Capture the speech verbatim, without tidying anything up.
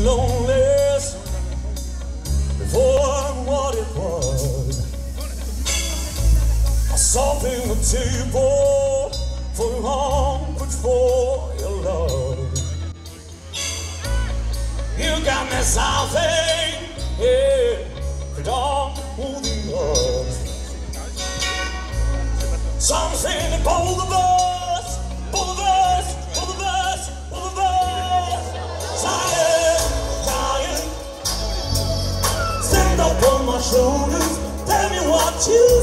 loneliness before what it was. Something the table for hunger for your love. You got me something, yeah, but I'm holding on. Something that both of us, both of us, both of us, both of us. Dying, dying. Stand up on my shoulders, tell me what you